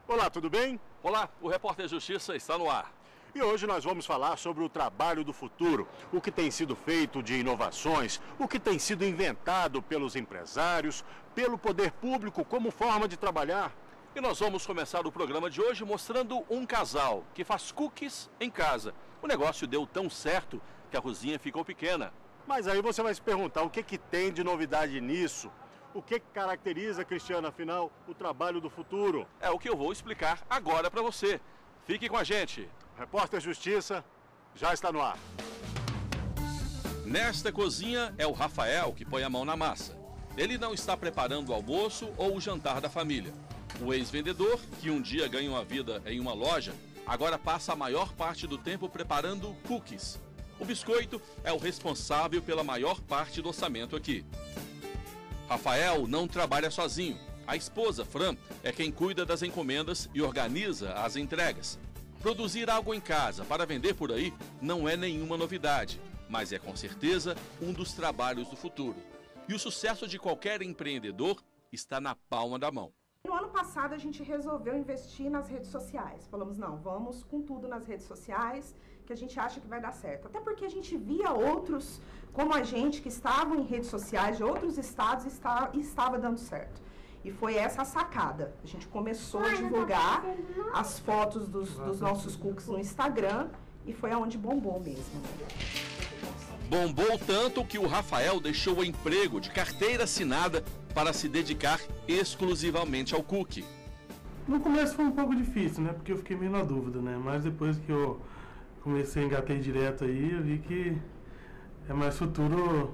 Olá, tudo bem? Olá, o Repórter Justiça está no ar. E hoje nós vamos falar sobre o trabalho do futuro, o que tem sido feito de inovações, o que tem sido inventado pelos empresários, pelo poder público como forma de trabalhar. E nós vamos começar o programa de hoje mostrando um casal que faz cookies em casa. O negócio deu tão certo que a cozinha ficou pequena. Mas aí você vai se perguntar o que tem de novidade nisso? O que caracteriza, Cristiano, afinal, o trabalho do futuro? É o que eu vou explicar agora para você. Fique com a gente. Repórter Justiça já está no ar. Nesta cozinha é o Rafael que põe a mão na massa. Ele não está preparando o almoço ou o jantar da família. O ex-vendedor, que um dia ganha uma vida em uma loja, agora passa a maior parte do tempo preparando cookies. O biscoito é o responsável pela maior parte do orçamento aqui. Rafael não trabalha sozinho. A esposa, Fran, é quem cuida das encomendas e organiza as entregas. Produzir algo em casa para vender por aí não é nenhuma novidade, mas é com certeza um dos trabalhos do futuro. E o sucesso de qualquer empreendedor está na palma da mão. No ano passado a gente resolveu investir nas redes sociais. Falamos, não, vamos com tudo nas redes sociais, que a gente acha que vai dar certo. Até porque a gente via outros, como a gente, que estavam em redes sociais de outros estados e estava dando certo. E foi essa a sacada. A gente começou a divulgar as fotos dos nossos cookies no Instagram e foi aonde bombou mesmo. Bombou tanto que o Rafael deixou o emprego de carteira assinada para se dedicar exclusivamente ao cookie. No começo foi um pouco difícil, né? Porque eu fiquei meio na dúvida, né? Mas depois que eu comecei a engatei direto aí, eu vi que é mais futuro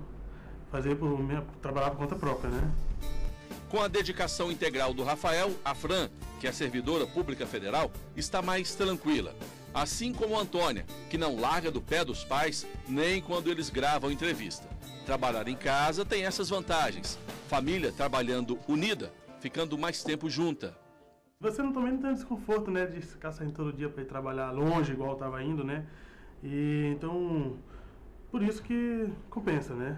trabalhar por conta própria, né? Com a dedicação integral do Rafael, a Fran, que é servidora pública federal, está mais tranquila. Assim como a Antônia, que não larga do pé dos pais nem quando eles gravam entrevista. Trabalhar em casa tem essas vantagens. Família trabalhando unida, ficando mais tempo junta. Você também não tem desconforto, né, de ficar saindo todo dia para ir trabalhar longe, igual eu estava indo, né? E então, por isso que compensa, né?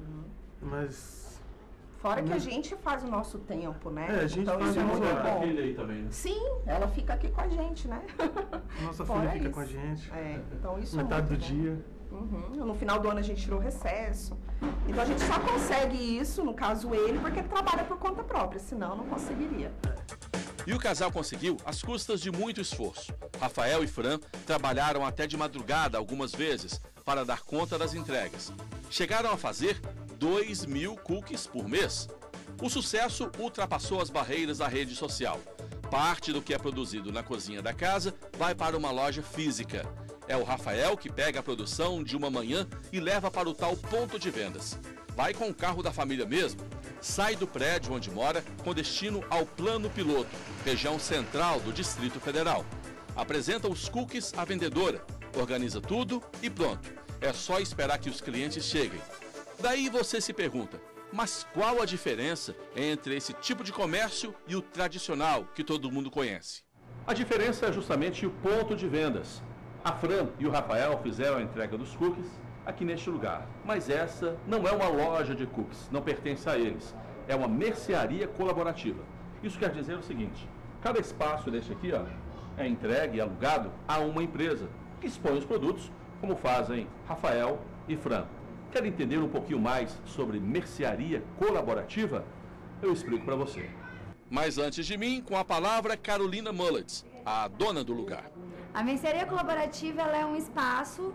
Mas... Fora que a gente faz o nosso tempo, né? É, a gente então, faz isso é muito bom. filha aí também, né? Sim, ela fica aqui com a gente, né? Nossa Fora filha fica isso. com a gente. É, então isso Metade é do muito bom. dia. No final do ano a gente tirou recesso. Então a gente só consegue isso, no caso ele, porque ele trabalha por conta própria, senão não conseguiria. E o casal conseguiu às custas de muito esforço. Rafael e Fran trabalharam até de madrugada algumas vezes para dar conta das entregas. Chegaram a fazer 2.000 cookies por mês. O sucesso ultrapassou as barreiras da rede social. Parte do que é produzido na cozinha da casa vai para uma loja física. É o Rafael que pega a produção de uma manhã e leva para o tal ponto de vendas. Vai com o carro da família mesmo. Sai do prédio onde mora com destino ao Plano Piloto, região central do Distrito Federal. Apresenta os cookies à vendedora, organiza tudo e pronto. É só esperar que os clientes cheguem. Daí você se pergunta, mas qual a diferença entre esse tipo de comércio e o tradicional que todo mundo conhece? A diferença é justamente o ponto de vendas. A Fran e o Rafael fizeram a entrega dos cookies aqui neste lugar. Mas essa não é uma loja de cookies, não pertence a eles. É uma mercearia colaborativa. Isso quer dizer o seguinte, cada espaço deste aqui é entregue e alugado a uma empresa que expõe os produtos, como fazem Rafael e Fran. Quer entender um pouquinho mais sobre mercearia colaborativa? Eu explico para você. Mas antes de mim, com a palavra Carolina Mullets, a dona do lugar. A mercearia colaborativa ela é um espaço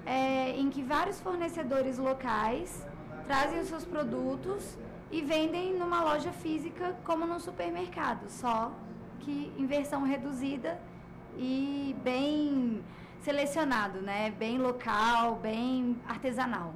em que vários fornecedores locais trazem os seus produtos e vendem numa loja física como num supermercado, só que em versão reduzida e bem selecionado, né? Bem local, bem artesanal.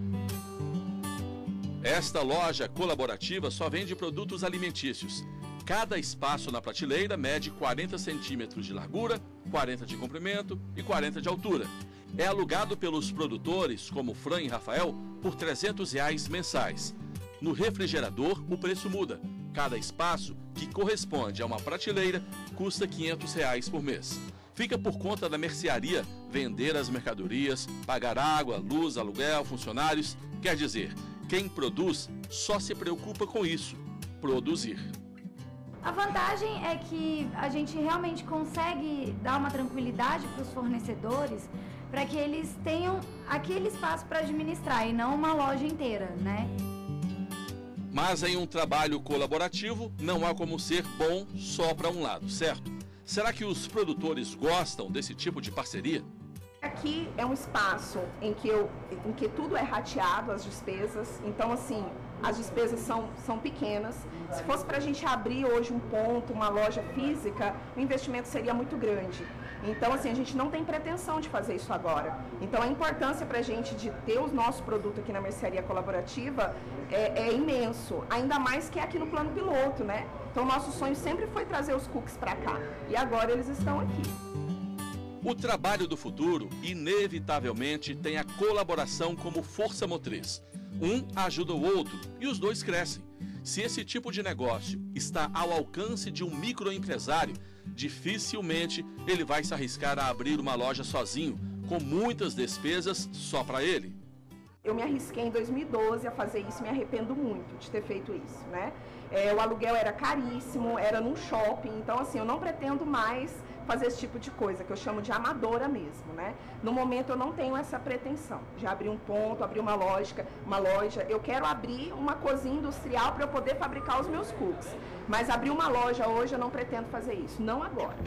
Esta loja colaborativa só vende produtos alimentícios. Cada espaço na prateleira mede 40 centímetros de largura, 40 de comprimento e 40 de altura. É alugado pelos produtores, como Fran e Rafael, por R$ 300 mensais. No refrigerador, o preço muda. Cada espaço, que corresponde a uma prateleira, custa R$ 500 por mês. Fica por conta da mercearia vender as mercadorias, pagar água, luz, aluguel, funcionários. Quer dizer, quem produz só se preocupa com isso, produzir. A vantagem é que a gente realmente consegue dar uma tranquilidade para os fornecedores para que eles tenham aquele espaço para administrar e não uma loja inteira, né? Mas em um trabalho colaborativo não há como ser bom só para um lado, certo? Será que os produtores gostam desse tipo de parceria? Aqui é um espaço em que tudo é rateado, as despesas. Então, assim, as despesas são pequenas. Se fosse para a gente abrir hoje um ponto, uma loja física, o investimento seria muito grande. Então, assim, a gente não tem pretensão de fazer isso agora. Então, a importância para a gente de ter o nosso produto aqui na mercearia colaborativa é imenso. Ainda mais que é aqui no plano piloto, né? Então, o nosso sonho sempre foi trazer os cookies para cá. E agora eles estão aqui. O trabalho do futuro, inevitavelmente, tem a colaboração como força motriz. Um ajuda o outro e os dois crescem. Se esse tipo de negócio está ao alcance de um microempresário, dificilmente ele vai se arriscar a abrir uma loja sozinho, com muitas despesas só para ele. Eu me arrisquei em 2012 a fazer isso e me arrependo muito de ter feito isso, né? O aluguel era caríssimo, era num shopping, então assim, eu não pretendo mais fazer esse tipo de coisa, que eu chamo de amadora mesmo, né? No momento eu não tenho essa pretensão de abrir um ponto, abrir uma loja. Eu quero abrir uma cozinha industrial para eu poder fabricar os meus cookies. Mas abrir uma loja hoje eu não pretendo fazer isso, não agora.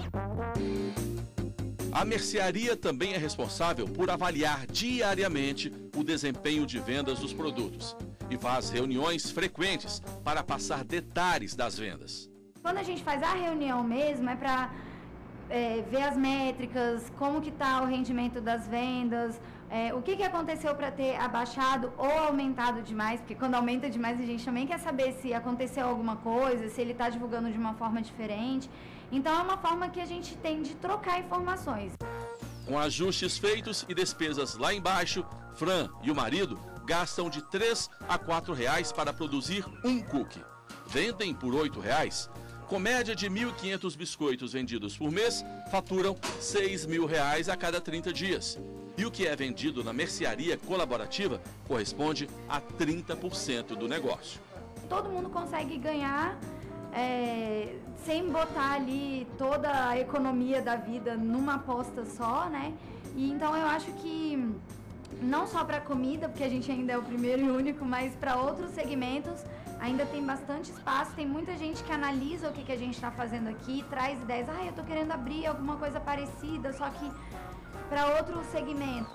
A mercearia também é responsável por avaliar diariamente o desempenho de vendas dos produtos e faz reuniões frequentes para passar detalhes das vendas. Quando a gente faz a reunião mesmo, é para ver as métricas, como que está o rendimento das vendas, o que aconteceu para ter abaixado ou aumentado demais, porque quando aumenta demais a gente também quer saber se aconteceu alguma coisa, se ele está divulgando de uma forma diferente. Então é uma forma que a gente tem de trocar informações. Com ajustes feitos e despesas lá embaixo, Fran e o marido gastam de R$3 a R$4 para produzir um cookie. Vendem por R$8. Com média de 1.500 biscoitos vendidos por mês, faturam R$6.000 a cada 30 dias. E o que é vendido na mercearia colaborativa corresponde a 30% do negócio. Todo mundo consegue ganhar sem botar ali toda a economia da vida numa aposta só, né? E então eu acho que não só para comida, porque a gente ainda é o primeiro e único, mas para outros segmentos ainda tem bastante espaço. Tem muita gente que analisa o que a gente está fazendo aqui, traz ideias. Eu tô querendo abrir alguma coisa parecida, só que para outro segmento.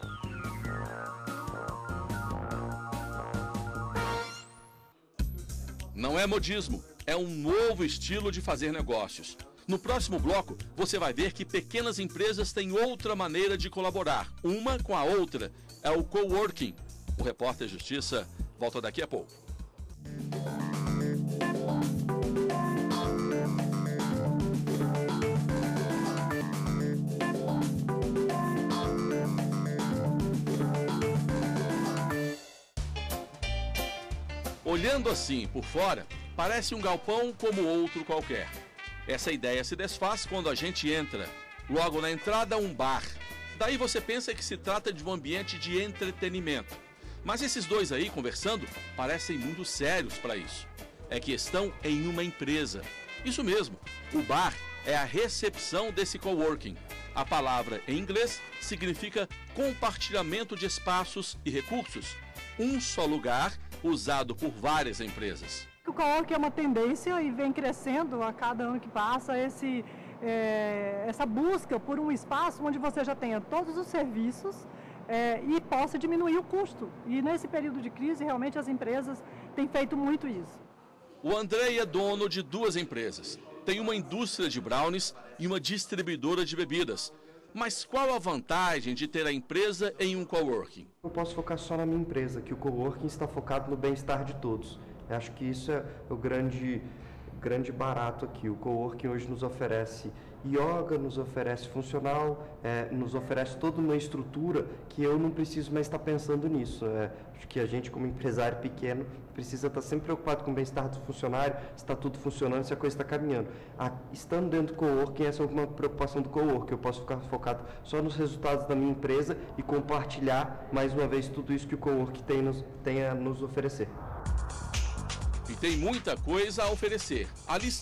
Não é modismo, é um novo estilo de fazer negócios. No próximo bloco, você vai ver que pequenas empresas têm outra maneira de colaborar, uma com a outra. É o coworking. O Repórter Justiça volta daqui a pouco. Olhando assim por fora, parece um galpão como outro qualquer. Essa ideia se desfaz quando a gente entra. Logo na entrada, um bar. Daí você pensa que se trata de um ambiente de entretenimento. Mas esses dois aí conversando parecem muito sérios para isso. É que estão em uma empresa. Isso mesmo, o bar é a recepção desse coworking. A palavra em inglês significa compartilhamento de espaços e recursos. Um só lugar usado por várias empresas. O coworking é uma tendência e vem crescendo a cada ano que passa essa busca por um espaço onde você já tenha todos os serviços e possa diminuir o custo. E nesse período de crise, realmente as empresas têm feito muito isso. O Andrei é dono de duas empresas. Tem uma indústria de brownies e uma distribuidora de bebidas. Mas qual a vantagem de ter a empresa em um coworking? Eu posso focar só na minha empresa, que o coworking está focado no bem-estar de todos. Eu acho que isso é o grande barato aqui. O coworking hoje nos oferece yoga, nos oferece funcional, nos oferece toda uma estrutura que eu não preciso mais estar pensando nisso. Acho que a gente, como empresário pequeno, precisa estar sempre preocupado com o bem-estar do funcionário, se está tudo funcionando, se a coisa está caminhando. Estando dentro do coworking, essa é uma preocupação do coworking. Eu posso ficar focado só nos resultados da minha empresa e compartilhar, mais uma vez, tudo isso que o coworking tem a nos oferecer. E tem muita coisa a oferecer. A lista é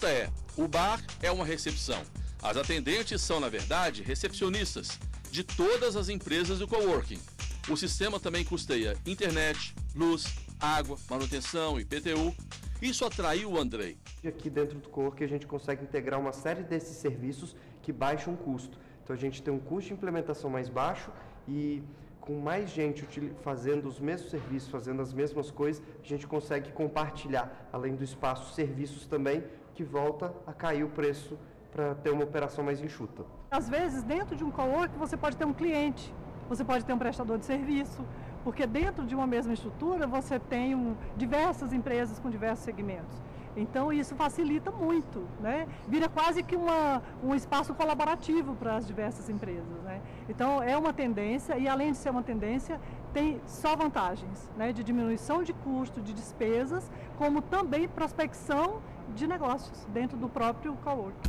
O bar é uma recepção. As atendentes são, na verdade, recepcionistas de todas as empresas do coworking. O sistema também custeia internet, luz, água, manutenção, IPTU. Isso atraiu o Andrei. Aqui dentro do coworking a gente consegue integrar uma série desses serviços que baixam o custo. Então a gente tem um custo de implementação mais baixo e com mais gente fazendo os mesmos serviços, fazendo as mesmas coisas, a gente consegue compartilhar, além do espaço, serviços também, que volta a cair o preço para ter uma operação mais enxuta. Às vezes, dentro de um coworking, você pode ter um cliente, você pode ter um prestador de serviço, porque dentro de uma mesma estrutura você tem diversas empresas com diversos segmentos. Então isso facilita muito, né? Vira quase que um espaço colaborativo para as diversas empresas, né? Então é uma tendência e além de ser uma tendência, tem só vantagens, né? De diminuição de custo, de despesas, como também prospecção de negócios dentro do próprio coworking.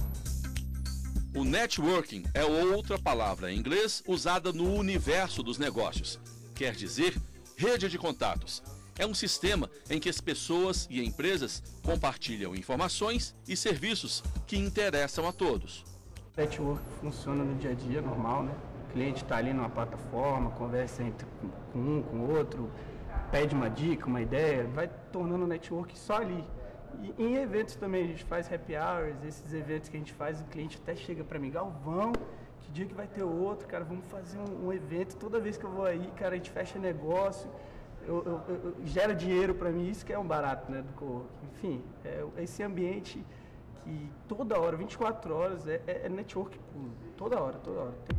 O networking é outra palavra em inglês usada no universo dos negócios. Quer dizer, rede de contatos. É um sistema em que as pessoas e empresas compartilham informações e serviços que interessam a todos. O network funciona no dia a dia, normal, né? O cliente está ali numa plataforma, conversa com um, com o outro, pede uma dica, uma ideia, vai tornando o network só ali. E em eventos também, a gente faz happy hours, esses eventos que a gente faz, o cliente até chega para mim, Galvão, que dia que vai ter outro, cara, vamos fazer um evento, toda vez que eu vou aí, cara, a gente fecha negócio, gera dinheiro para mim, isso que é um barato, né, do coworking. Enfim, esse ambiente que toda hora, 24 horas, é network puro, toda hora, o tempo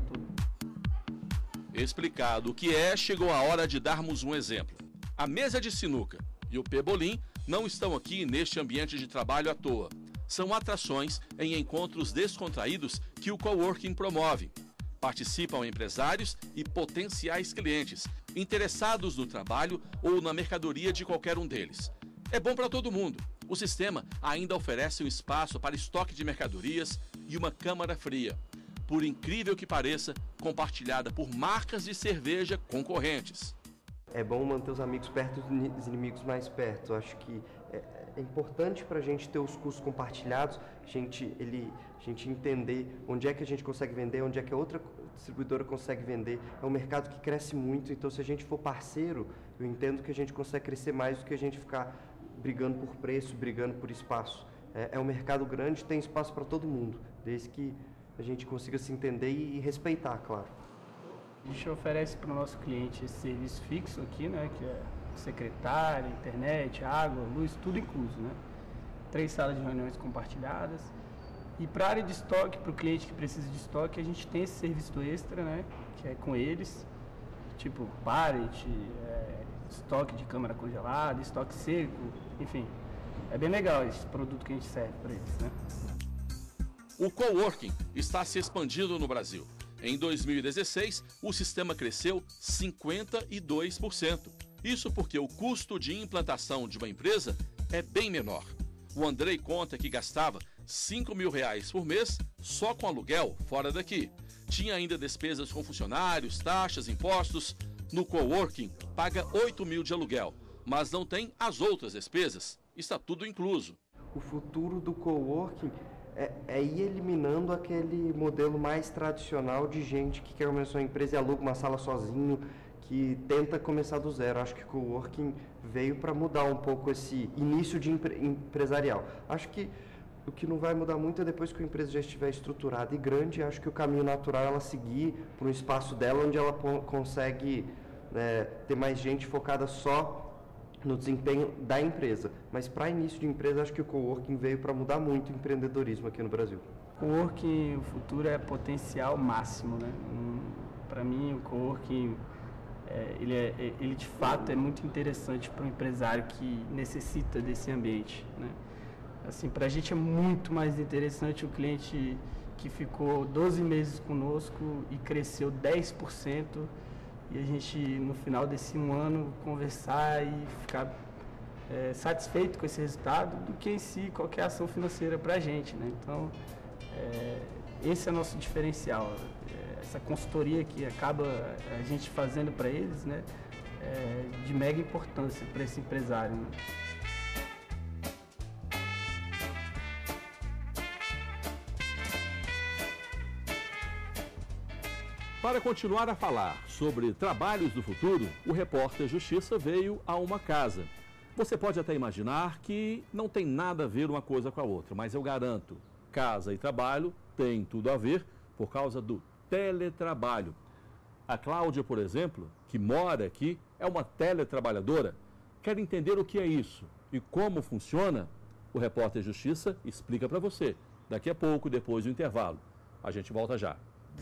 todo. Explicado o que é, chegou a hora de darmos um exemplo. A mesa de sinuca e o pebolim não estão aqui neste ambiente de trabalho à toa. São atrações em encontros descontraídos que o coworking promove. Participam empresários e potenciais clientes, interessados no trabalho ou na mercadoria de qualquer um deles. É bom para todo mundo. O sistema ainda oferece um espaço para estoque de mercadorias e uma câmara fria. Por incrível que pareça, compartilhada por marcas de cerveja concorrentes. É bom manter os amigos perto dos inimigos mais perto. Acho que é importante para a gente ter os custos compartilhados, a gente entender onde é que a gente consegue vender, onde é que a outra distribuidora consegue vender. É um mercado que cresce muito, então se a gente for parceiro, eu entendo que a gente consegue crescer mais do que a gente ficar brigando por preço, brigando por espaço. É um mercado grande, tem espaço para todo mundo, desde que a gente consiga se entender e respeitar, claro. A gente oferece para o nosso cliente esse serviço fixo aqui, né, que é secretária, internet, água, luz, tudo incluso, né? 3 salas de reuniões compartilhadas. E para a área de estoque, para o cliente que precisa de estoque, a gente tem esse serviço extra, né, que é com eles, tipo pallet, estoque de câmara congelada, estoque seco, enfim. É bem legal esse produto que a gente serve para eles, né? O coworking está se expandindo no Brasil. Em 2016, o sistema cresceu 52%. Isso porque o custo de implantação de uma empresa é bem menor. O Andrei conta que gastava R$5.000 por mês só com aluguel fora daqui. Tinha ainda despesas com funcionários, taxas, impostos. No coworking, paga R$8.000 de aluguel, mas não tem as outras despesas. Está tudo incluso. O futuro do coworking é ir eliminando aquele modelo mais tradicional de gente que quer começar uma empresa e aluga uma sala sozinho, que tenta começar do zero. Acho que o coworking veio para mudar um pouco esse início de empresarial. Acho que o que não vai mudar muito é depois que a empresa já estiver estruturada e grande. Acho que o caminho natural é ela seguir para um espaço dela onde ela consegue ter mais gente focada só no desempenho da empresa. Mas para início de empresa, acho que o coworking veio para mudar muito o empreendedorismo aqui no Brasil. O coworking, o futuro é potencial máximo, né? Para mim, o coworking, ele de fato é muito interessante para um empresário que necessita desse ambiente, né? Assim, para a gente é muito mais interessante o cliente que ficou 12 meses conosco e cresceu 10%, e a gente, no final desse um ano, conversar e ficar satisfeito com esse resultado do que em si qualquer ação financeira para a gente, né? Então, esse é o nosso diferencial. Essa consultoria que acaba a gente fazendo para eles, né, de mega importância para esse empresário, né? Para continuar a falar sobre trabalhos do futuro, o repórter Justiça veio a uma casa. Você pode até imaginar que não tem nada a ver uma coisa com a outra, mas eu garanto, casa e trabalho têm tudo a ver por causa do teletrabalho. A Cláudia, por exemplo, que mora aqui, é uma teletrabalhadora. Quer entender o que é isso e como funciona? O repórter Justiça explica para você, daqui a pouco, depois do intervalo. A gente volta já.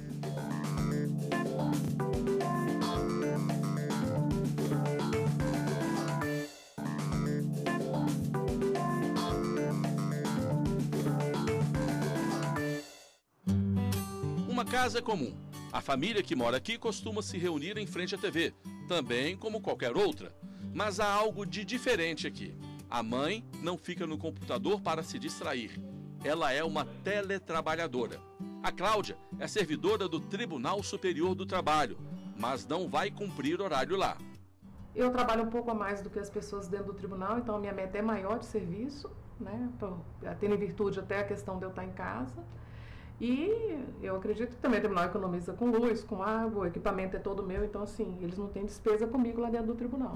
Uma casa comum. A família que mora aqui costuma se reunir em frente à TV, também como qualquer outra. Mas há algo de diferente aqui. A mãe não fica no computador para se distrair. Ela é uma teletrabalhadora. A Cláudia é servidora do Tribunal Superior do Trabalho, mas não vai cumprir horário lá. Eu trabalho um pouco a mais do que as pessoas dentro do tribunal, então a minha meta é maior de serviço, né? Tendo em virtude até a questão de eu estar em casa. E eu acredito que também o tribunal economiza com luz, com água, o equipamento é todo meu, então assim, eles não têm despesa comigo lá dentro do tribunal.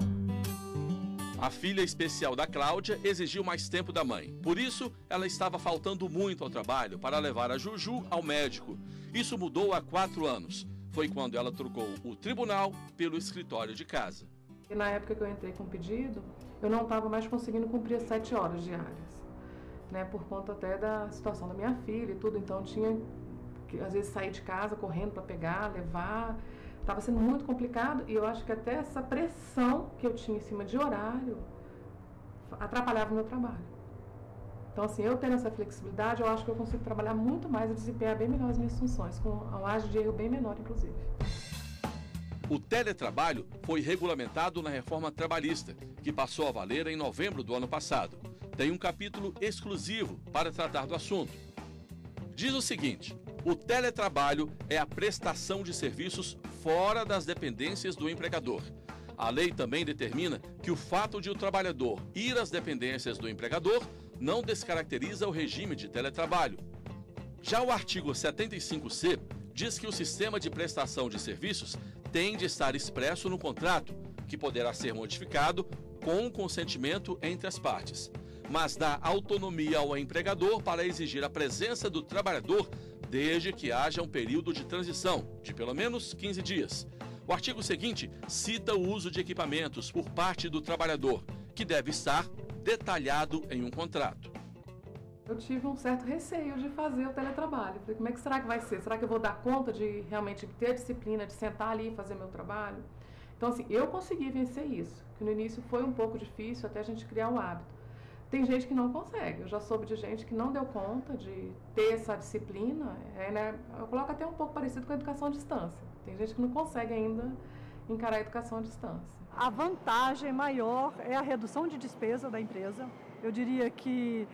A filha especial da Cláudia exigiu mais tempo da mãe. Por isso, ela estava faltando muito ao trabalho para levar a Juju ao médico. Isso mudou há 4 anos. Foi quando ela trocou o tribunal pelo escritório de casa. E na época que eu entrei com o pedido, eu não estava mais conseguindo cumprir as 7 horas diárias. Né, por conta até da situação da minha filha e tudo, então tinha que às vezes sair de casa correndo para pegar, levar, estava sendo muito complicado e eu acho que até essa pressão que eu tinha em cima de horário atrapalhava o meu trabalho. Então assim, eu tendo essa flexibilidade, eu acho que eu consigo trabalhar muito mais e desempenhar bem melhor as minhas funções, com uma margem de erro bem menor, inclusive. O teletrabalho foi regulamentado na reforma trabalhista, que passou a valer em novembro do ano passado. Tem um capítulo exclusivo para tratar do assunto. Diz o seguinte: o teletrabalho é a prestação de serviços fora das dependências do empregador. A lei também determina que o fato de o trabalhador ir às dependências do empregador não descaracteriza o regime de teletrabalho. Já o artigo 75C diz que o sistema de prestação de serviços tem de estar expresso no contrato, que poderá ser modificado com o consentimento entre as partes, mas dá autonomia ao empregador para exigir a presença do trabalhador desde que haja um período de transição, de pelo menos 15 dias. O artigo seguinte cita o uso de equipamentos por parte do trabalhador, que deve estar detalhado em um contrato. Eu tive um certo receio de fazer o teletrabalho. Falei, como é que será que vai ser? Será que eu vou dar conta de realmente ter a disciplina de sentar ali e fazer meu trabalho? Então, assim, eu consegui vencer isso, que no início foi um pouco difícil até a gente criar o hábito. Tem gente que não consegue, eu já soube de gente que não deu conta de ter essa disciplina, né? Eu coloco até um pouco parecido com a educação à distância. Tem gente que não consegue ainda encarar a educação à distância. A vantagem maior é a redução de despesa da empresa. Eu diria que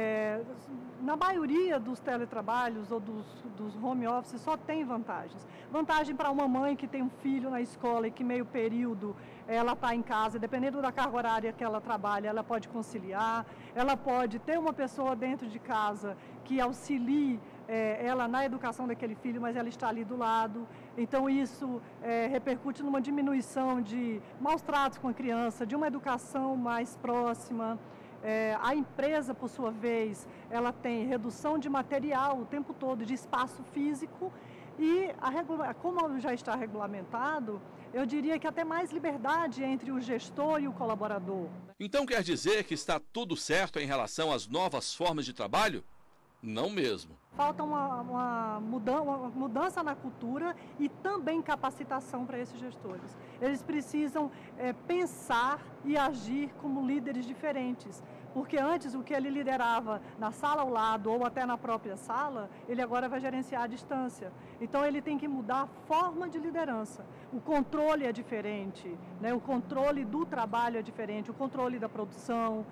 na maioria dos teletrabalhos ou dos home office só tem vantagens. Vantagem para uma mãe que tem um filho na escola e que meio período ela está em casa, dependendo da carga horária que ela trabalha, ela pode conciliar, ela pode ter uma pessoa dentro de casa que auxilie ela na educação daquele filho, mas ela está ali do lado. Então isso repercute numa diminuição de maus tratos com a criança, de uma educação mais próxima. A empresa, por sua vez, ela tem redução de material o tempo todo, de espaço físico e, como já está regulamentado, eu diria que até mais liberdade entre o gestor e o colaborador. Então quer dizer que está tudo certo em relação às novas formas de trabalho? Não mesmo. Falta uma mudança na cultura e também capacitação para esses gestores. Eles precisam pensar e agir como líderes diferentes. Porque antes o que ele liderava na sala ao lado ou até na própria sala, ele agora vai gerenciar à distância. Então ele tem que mudar a forma de liderança. O controle é diferente, né? O controle do trabalho é diferente, o controle da produção,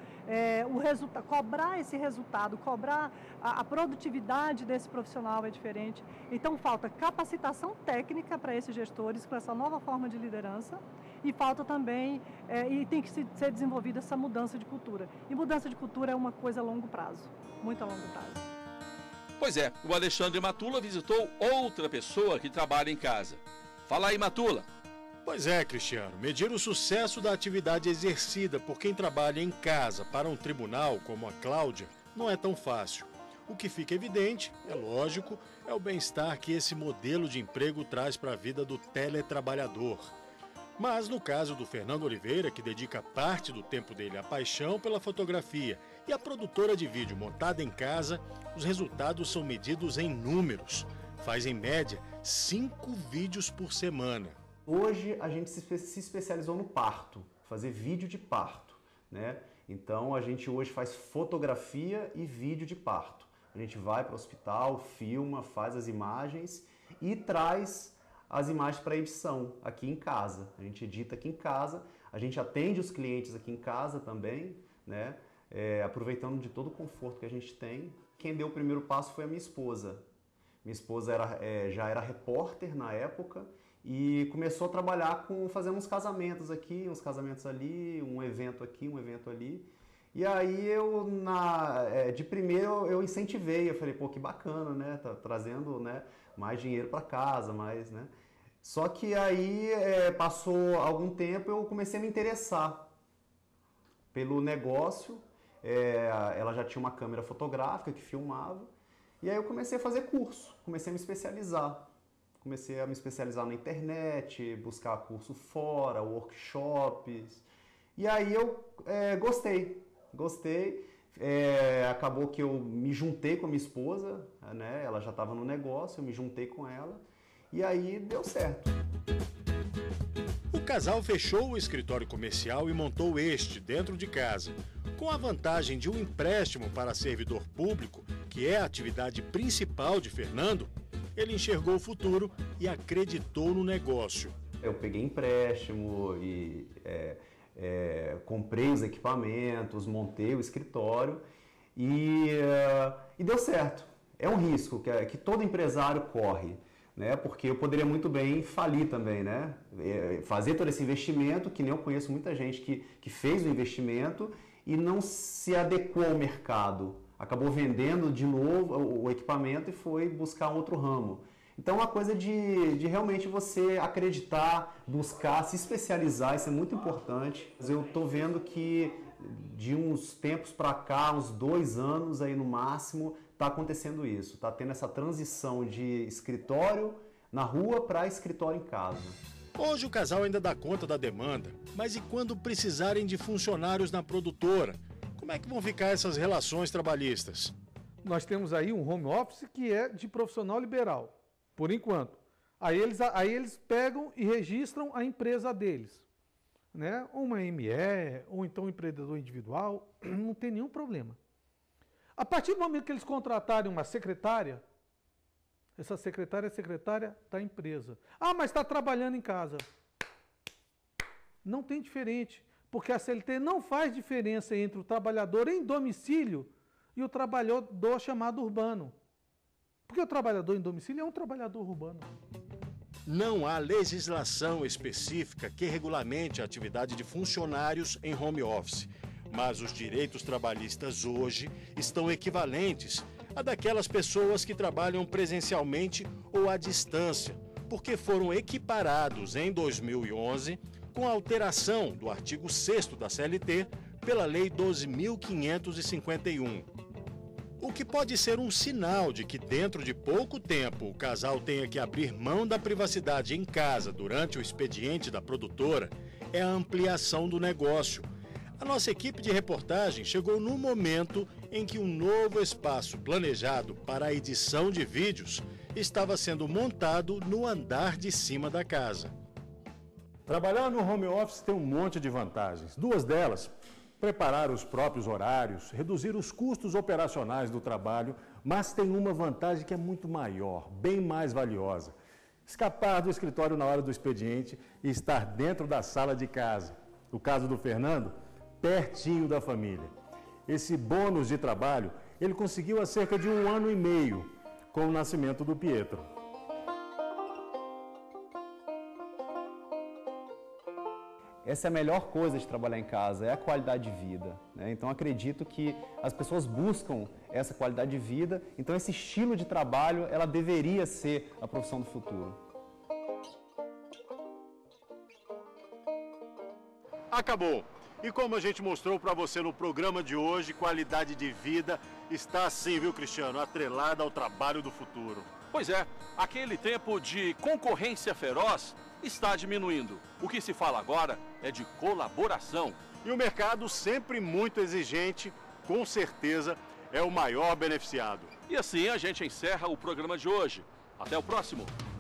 cobrar esse resultado, cobrar a produtividade desse profissional é diferente. Então falta capacitação técnica para esses gestores com essa nova forma de liderança e falta também, e tem que ser desenvolvida essa mudança de cultura. E mudança de cultura é uma coisa a longo prazo, muito a longo prazo. Pois é, o Alexandre Matula visitou outra pessoa que trabalha em casa. Fala aí, Matula. Pois é, Cristiano, medir o sucesso da atividade exercida por quem trabalha em casa para um tribunal como a Cláudia não é tão fácil. O que fica evidente, é lógico, é o bem-estar que esse modelo de emprego traz para a vida do teletrabalhador. Mas no caso do Fernando Oliveira, que dedica parte do tempo dele à paixão pela fotografia e a produtora de vídeo montada em casa, os resultados são medidos em números. Faz em média 5 vídeos por semana. Hoje a gente se especializou no parto, fazer vídeo de parto, né? Então a gente hoje faz fotografia e vídeo de parto. A gente vai para o hospital, filma, faz as imagens e traz as imagens para edição aqui em casa. A gente edita aqui em casa, a gente atende os clientes aqui em casa também, né? Aproveitando de todo o conforto que a gente tem. Quem deu o primeiro passo foi a minha esposa. Minha esposa já era repórter na época e começou a trabalhar fazendo uns casamentos aqui, uns casamentos ali, um evento aqui, um evento ali. E aí de primeiro eu incentivei, eu falei, pô, que bacana, né? Tá trazendo, né, mais dinheiro para casa, mais, né? Só que aí passou algum tempo, eu comecei a me interessar pelo negócio. Ela já tinha uma câmera fotográfica que filmava. E aí eu comecei a fazer curso, comecei a me especializar. Comecei a me especializar na internet, buscar curso fora, workshops. E aí eu gostei. Acabou que eu me juntei com a minha esposa, né? Ela já estava no negócio, eu me juntei com ela. E aí deu certo. O casal fechou o escritório comercial e montou este dentro de casa, com a vantagem de um empréstimo para servidor público, que é a atividade principal de Fernando. Ele enxergou o futuro e acreditou no negócio. Eu peguei empréstimo e comprei os equipamentos, montei o escritório e deu certo. É um risco que todo empresário corre, né? Porque eu poderia muito bem falir também, né? Fazer todo esse investimento, que nem eu conheço muita gente que fez o investimento e não se adequou ao mercado. Acabou vendendo de novo o equipamento e foi buscar outro ramo. Então, uma coisa de realmente você acreditar, buscar, se especializar, isso é muito importante. Eu estou vendo que de uns tempos para cá, uns 2 anos aí no máximo, está acontecendo isso. Está tendo essa transição de escritório na rua para escritório em casa. Hoje o casal ainda dá conta da demanda, mas e quando precisarem de funcionários na produtora? Como é que vão ficar essas relações trabalhistas? Nós temos aí um home office que é de profissional liberal, por enquanto. Aí eles pegam e registram a empresa deles, né? Uma ME, ou então um empreendedor individual, não tem nenhum problema. A partir do momento que eles contratarem uma secretária, essa secretária é secretária da empresa. Ah, mas está trabalhando em casa. Não tem diferente. Porque a CLT não faz diferença entre o trabalhador em domicílio e o trabalhador chamado urbano. Porque o trabalhador em domicílio é um trabalhador urbano. Não há legislação específica que regulamente a atividade de funcionários em home office, mas os direitos trabalhistas hoje estão equivalentes a daquelas pessoas que trabalham presencialmente ou à distância, porque foram equiparados em 2011 com a alteração do artigo 6º da CLT pela Lei 12.551. O que pode ser um sinal de que dentro de pouco tempo o casal tenha que abrir mão da privacidade em casa durante o expediente da produtora é a ampliação do negócio. A nossa equipe de reportagem chegou no momento em que um novo espaço planejado para a edição de vídeos estava sendo montado no andar de cima da casa. Trabalhar no home office tem um monte de vantagens. 2 delas, preparar os próprios horários, reduzir os custos operacionais do trabalho, mas tem uma vantagem que é muito maior, bem mais valiosa. Escapar do escritório na hora do expediente e estar dentro da sala de casa. No caso do Fernando, pertinho da família. Esse bônus de trabalho ele conseguiu há cerca de 1 ano e meio, com o nascimento do Pietro. Essa é a melhor coisa de trabalhar em casa, é a qualidade de vida, né? Então acredito que as pessoas buscam essa qualidade de vida, então esse estilo de trabalho, ela deveria ser a profissão do futuro. Acabou! E como a gente mostrou para você no programa de hoje, qualidade de vida está assim, viu, Cristiano? Atrelada ao trabalho do futuro. Pois é, aquele tempo de concorrência feroz está diminuindo. O que se fala agora é de colaboração. E o mercado, sempre muito exigente, com certeza é o maior beneficiado. E assim a gente encerra o programa de hoje. Até o próximo!